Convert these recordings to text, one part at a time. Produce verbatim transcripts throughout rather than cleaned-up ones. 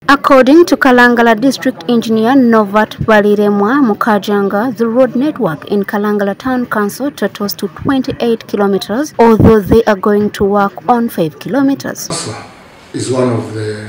According to Kalangala District Engineer Novat Baliremwa Mukajanga, the road network in Kalangala Town Council totals to twenty-eight kilometers, although they are going to work on five kilometers. Is one of the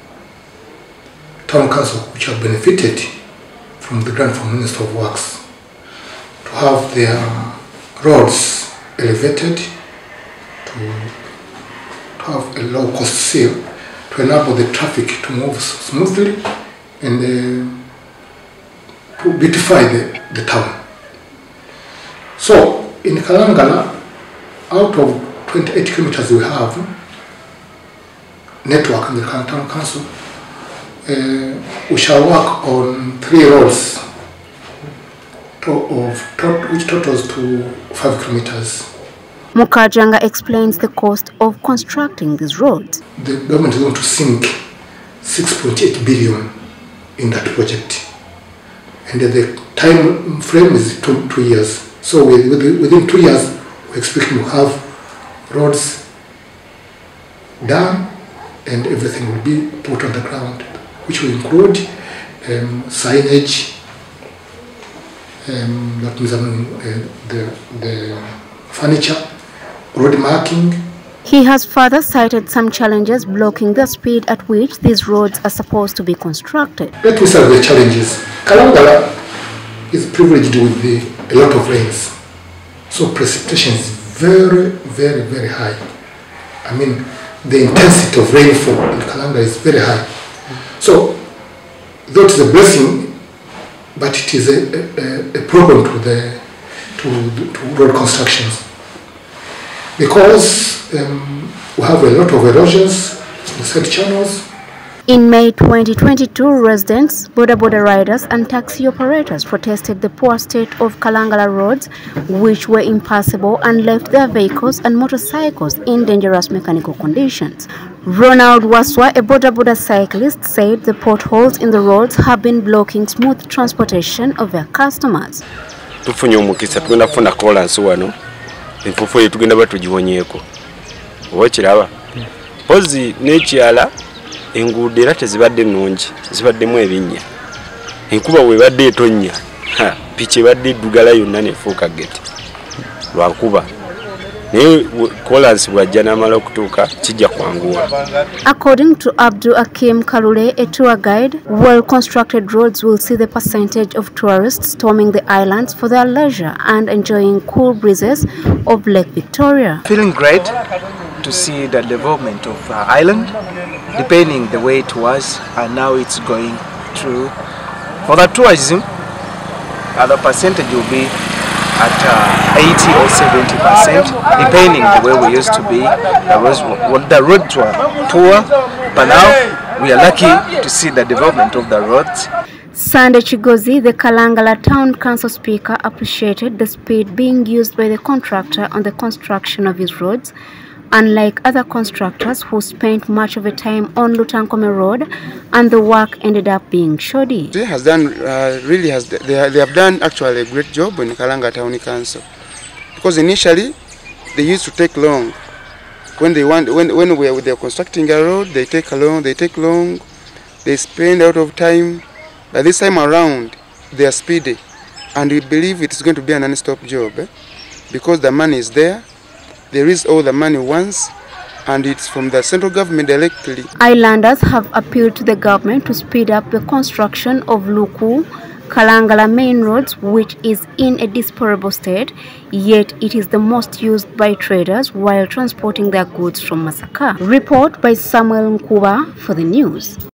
town council which have benefited from the grant from Minister of Works to have their roads elevated, to, to have a low cost sale, to enable the traffic to move smoothly and uh, to beautify the, the town. So in Kalangala, out of twenty-eight kilometers we have network in the town council, uh, we shall work on three roads to, of, to, which totals to five kilometers. Mukajanga explains the cost of constructing these roads. The government is going to sink six point eight billion in that project, and the time frame is two, two years. So within, within two years, we expect to have roads done and everything will be put on the ground, which will include um, signage, um, that means um, uh, the, the furniture, road marking. He has further cited some challenges blocking the speed at which these roads are supposed to be constructed. Let me start with the challenges. Kalangala is privileged with the, a lot of rains, so precipitation is very, very, very high. I mean, the intensity of rainfall in Kalangala is very high. So, though it is a blessing, but it is a, a, a problem to the to, to road constructions, because um, we have a lot of erosions in the side channels. In May twenty twenty-two, residents, border border riders and taxi operators protested the poor state of Kalangala roads, which were impassable and left their vehicles and motorcycles in dangerous mechanical conditions. Ronald Waswa, a border border cyclist, said the potholes in the roads have been blocking smooth transportation of their customers. Tufunye omukisa tugenda kufuna kolansi wano enfufu ye tugenda batugiwonyeeko oba kiraba pozi n'ekyala enguudo era tezibadde nnungi zibaddemu ebinnya enkuba webadde etonnya piki ebadde eddugala yonna nefuuka gete lwankuba naye kolansi bwajja n'amala okutuuka kijja kwanguwa. According to Abdul Akim Kalule, a tour guide, well-constructed roads will see the percentage of tourists storming the islands for their leisure and enjoying cool breezes of Lake Victoria. Feeling great to see the development of the island, depending the way it was, and now it's going through. For the tourism, uh, the percentage will be at uh, eighty or seventy percent, depending the way we used to be. The roads, the roads were poor, but now we are lucky to see the development of the roads. Sande Chigozi, the Kalangala Town Council Speaker, appreciated the speed being used by the contractor on the construction of his roads, unlike other constructors who spent much of the time on Lutankome Road, and the work ended up being shoddy. They has done uh, really has they, they have done actually a great job in Kalangala Town Council, because initially they used to take long when they want when when we are they are constructing a road. They take long, they take long, they spend a lot of time. But this time around, they are speedy, and we believe it is going to be a non-stop job, eh? Because the money is there. There is all the money once, and it's from the central government directly. Islanders have appealed to the government to speed up the construction of Luku Kalangala main roads, which is in a deplorable state, yet it is the most used by traders while transporting their goods from Masaka. Report by Samuel Nkuba for the news.